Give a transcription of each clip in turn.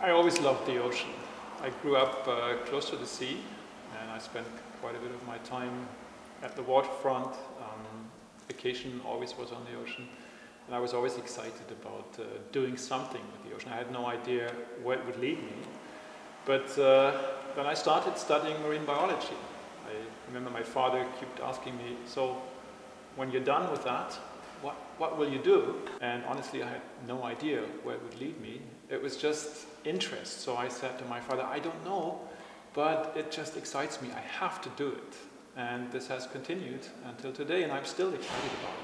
I always loved the ocean. I grew up close to the sea, and I spent quite a bit of my time at the waterfront. Vacation always was on the ocean, and I was always excited about doing something with the ocean. I had no idea where it would lead me, but then I started studying marine biology. I remember my father kept asking me, so when you're done with that, what will you do? And honestly, I had no idea where it would lead me. It was just interest. So I said to my father, I don't know, but it just excites me. I have to do it. And this has continued until today, and I'm still excited about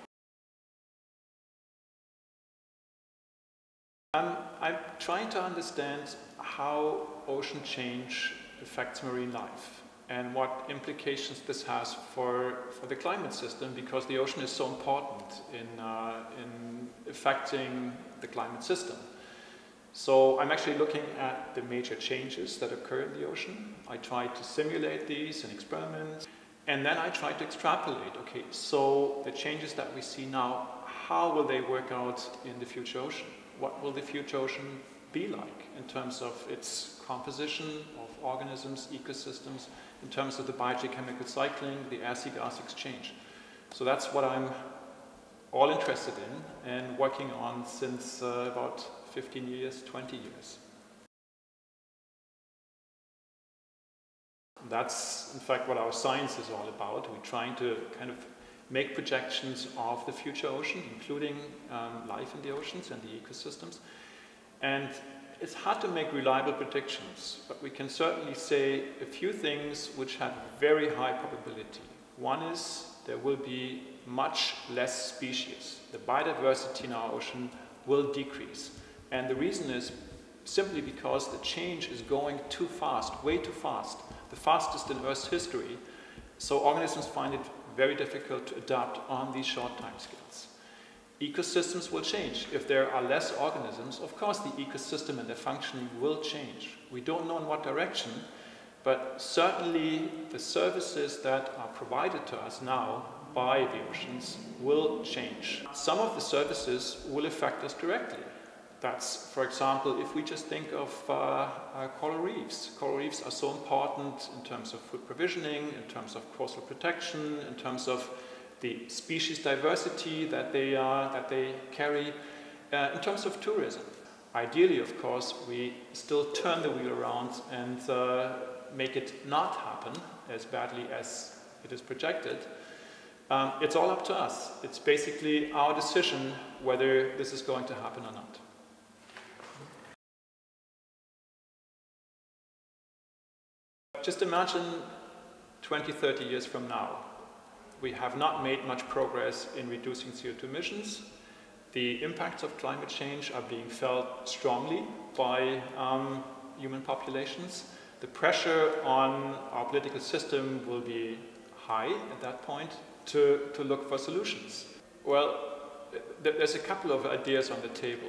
it. I'm trying to understand how ocean change affects marine life and what implications this has for the climate system, because the ocean is so important in affecting the climate system. So I'm actually looking at the major changes that occur in the ocean. I try to simulate these in experiments, and then I try to extrapolate, okay, so the changes that we see now, how will they work out in the future ocean? What will the future ocean be like in terms of its composition of organisms, ecosystems, in terms of the biogeochemical cycling, the air-sea gas exchange? So that's what I'm all interested in and working on since about 15 years, 20 years. That's in fact what our science is all about. We're trying to kind of make projections of the future ocean, including life in the oceans and the ecosystems. And it's hard to make reliable predictions, but we can certainly say a few things which have very high probability. One is there will be much less species. The biodiversity in our ocean will decrease. And the reason is simply because the change is going too fast, way too fast, the fastest in Earth's history. So organisms find it very difficult to adapt on these short time scales. Ecosystems will change. If there are less organisms, of course the ecosystem and the functioning will change. We don't know in what direction, but certainly the services that are provided to us now by the oceans will change. Some of the services will affect us directly. That's, for example, if we just think of coral reefs. Coral reefs are so important in terms of food provisioning, in terms of coastal protection, in terms of the species diversity that they carry, in terms of tourism. Ideally, of course, we still turn the wheel around and make it not happen as badly as it is projected. It's all up to us. It's basically our decision whether this is going to happen or not. Just imagine 20, 30 years from now. We have not made much progress in reducing CO2 emissions. The impacts of climate change are being felt strongly by human populations. The pressure on our political system will be high at that point to look for solutions. Well, there's a couple of ideas on the table.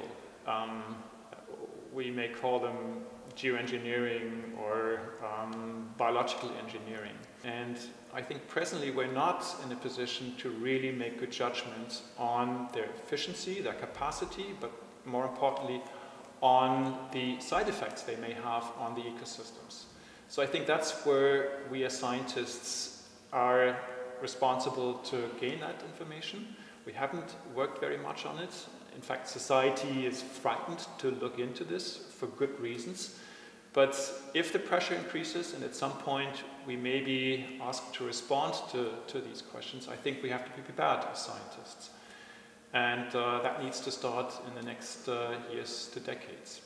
We may call them geoengineering or biological engineering. And I think presently we're not in a position to really make good judgments on their efficiency, their capacity, but more importantly, on the side effects they may have on the ecosystems. So I think that's where we as scientists are responsible to gain that information. We haven't worked very much on it. In fact, society is frightened to look into this for good reasons. But if the pressure increases and at some point we may be asked to respond to these questions, I think we have to be prepared as scientists. And that needs to start in the next years to decades.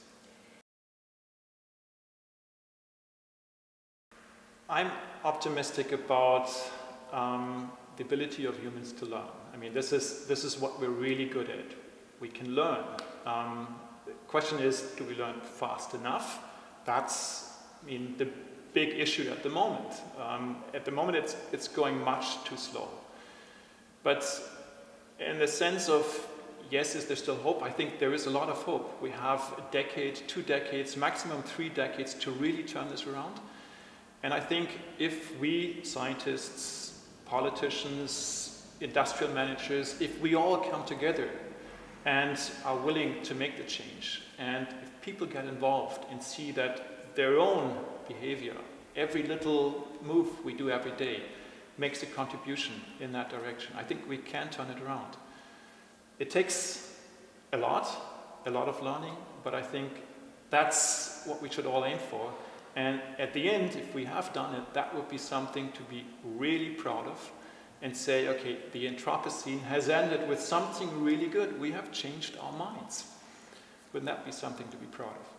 I'm optimistic about the ability of humans to learn. I mean, this is what we're really good at. We can learn. The question is, do we learn fast enough? That's, I mean, the big issue at the moment. At the moment, it's going much too slow. But in the sense of, yes, is there still hope? I think there is a lot of hope. We have a decade, 2 decades, maximum 3 decades to really turn this around. And I think if we, scientists, politicians, industrial managers, if we all come together and are willing to make the change. And if people get involved and see that their own behavior, every little move we do every day, makes a contribution in that direction, I think we can turn it around. It takes a lot of learning, but I think that's what we should all aim for. And at the end, if we have done it, that would be something to be really proud of and say, okay, the Anthropocene has ended with something really good. We have changed our minds. Wouldn't that be something to be proud of?